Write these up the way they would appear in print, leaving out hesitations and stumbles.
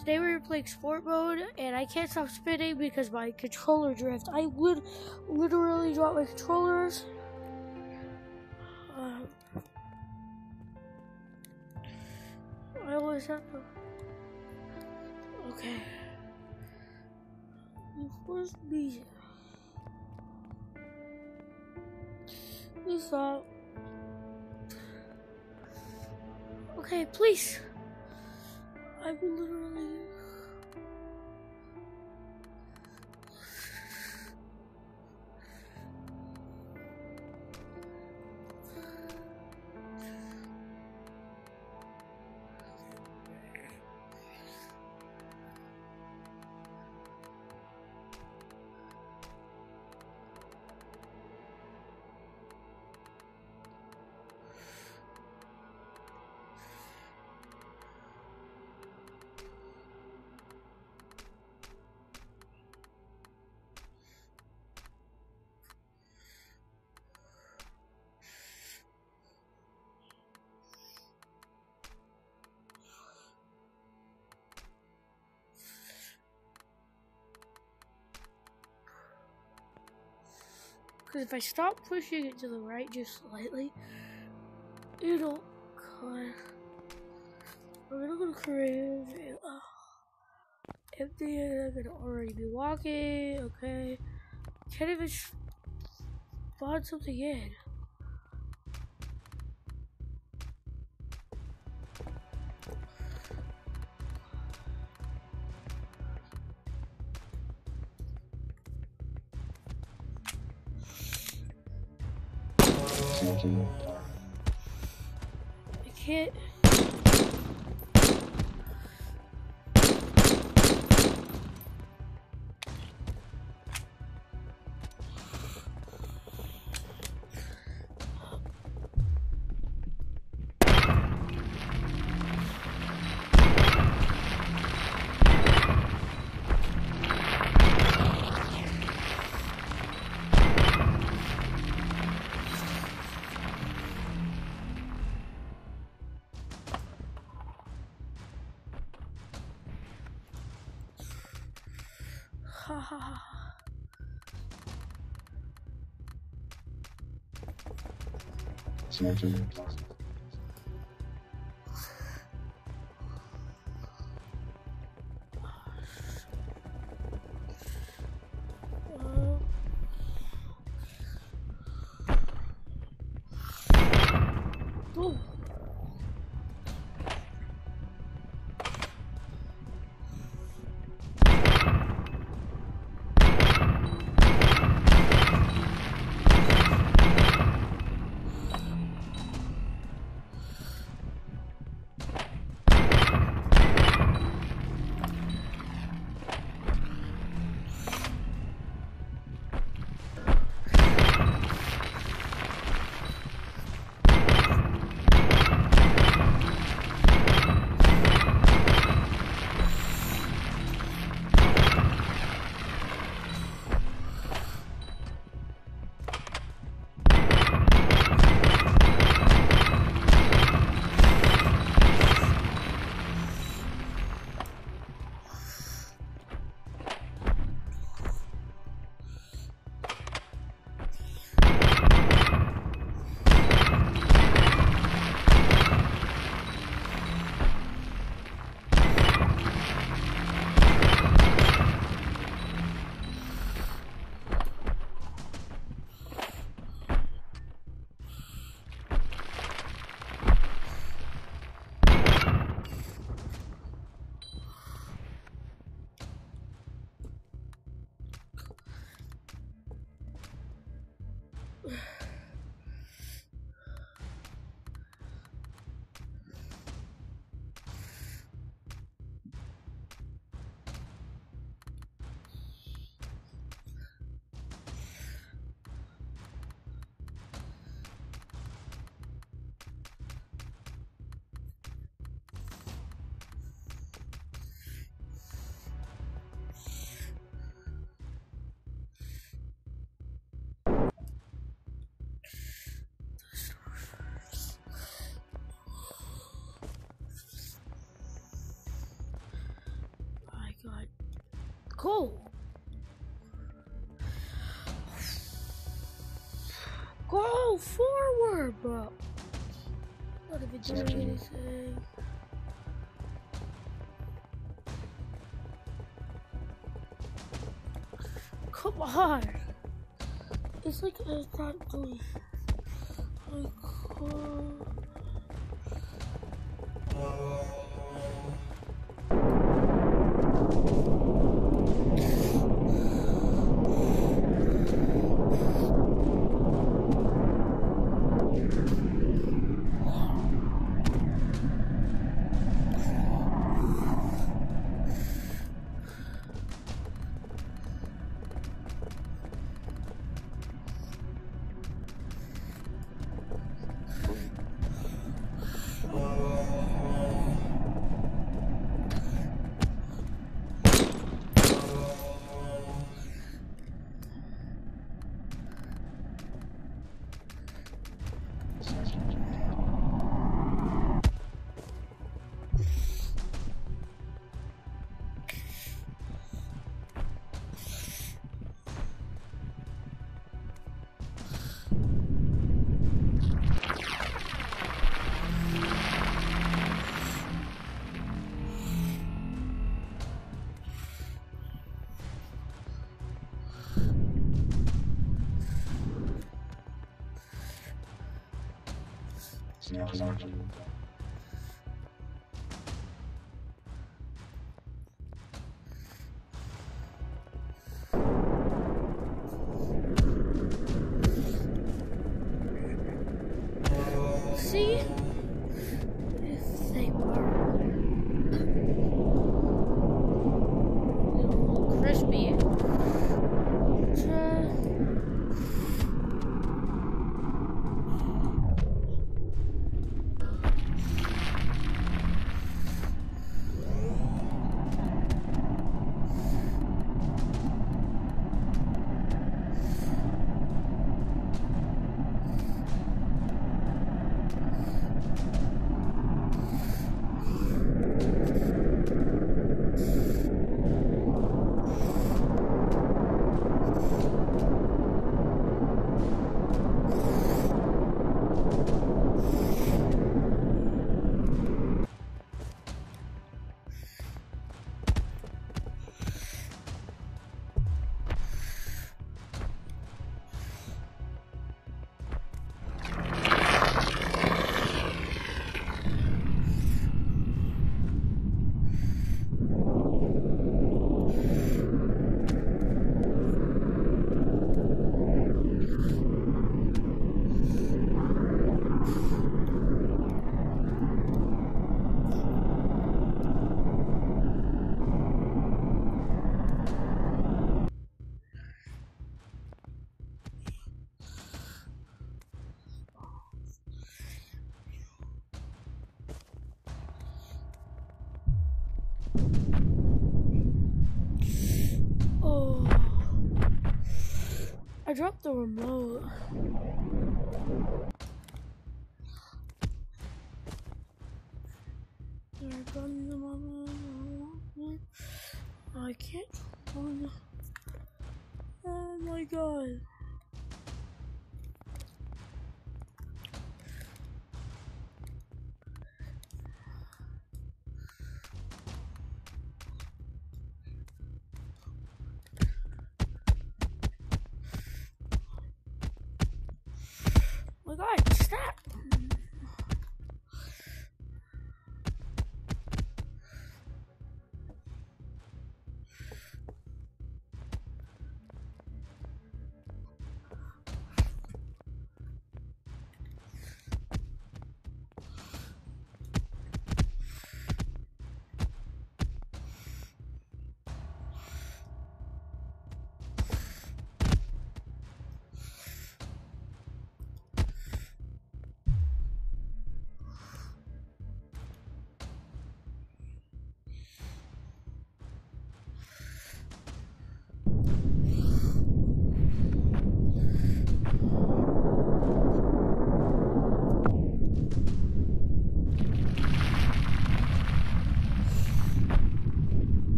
Today we were playing sport mode, and I can't stop spinning because my controller drift. I would literally drop my controllers. I always have to. Okay. Where's music? Please stop. Okay, please. I will literally. Because if I stop pushing it to the right just slightly, it'll cut. We're gonna go to creative. Empty it. I'm gonna already be walking. Okay. Can't even spawn something in. I can't. Oh. Go! Go forward, bro! What if it doing anything? Come on! It's like it's not doing. Like, see? If they were a little crispy. Oh, I dropped the remote. I can't. Oh my god. Oh my god, stop!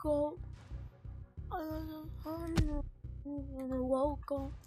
go. Welcome.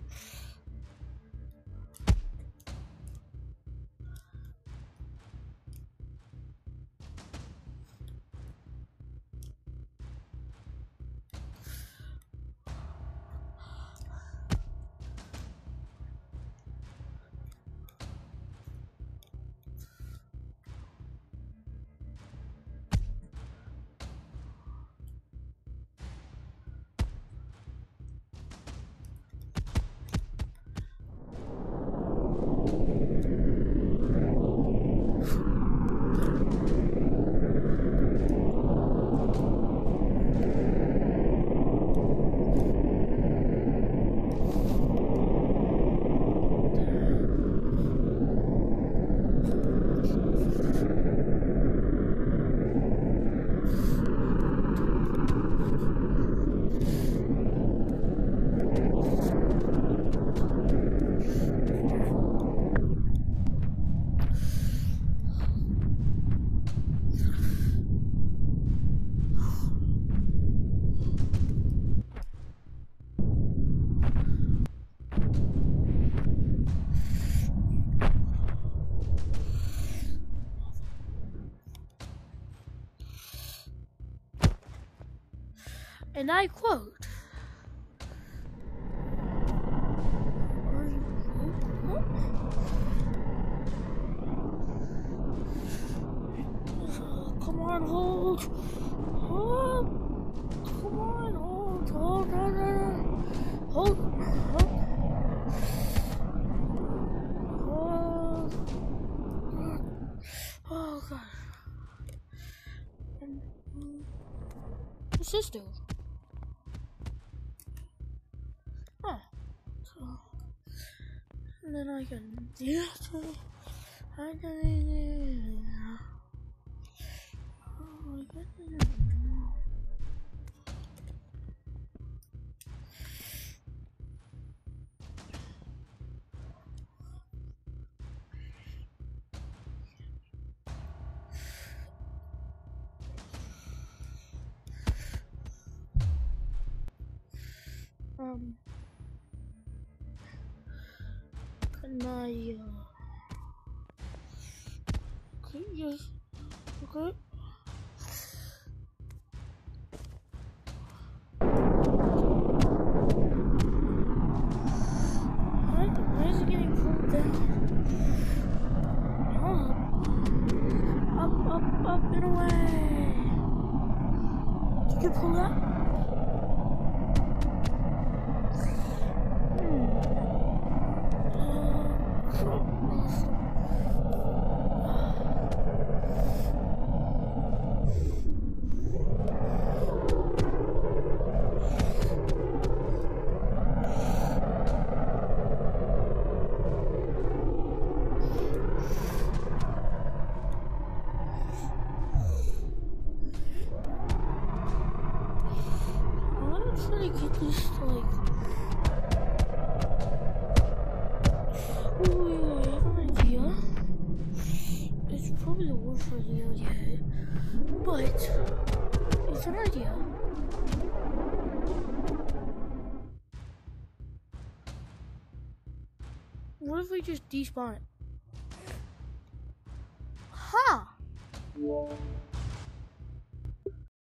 And I quote, come on, hold, come on, hold, oh God, what's this do? Oh, so, and then I can, can I, okay, yes, okay. Why is it getting pulled down? Up and away. Did you pull that? Try to get this like. Oh wait, I have an idea. It's probably the worst idea yet, but it's an idea. What if we just despawn it? Ha! Huh.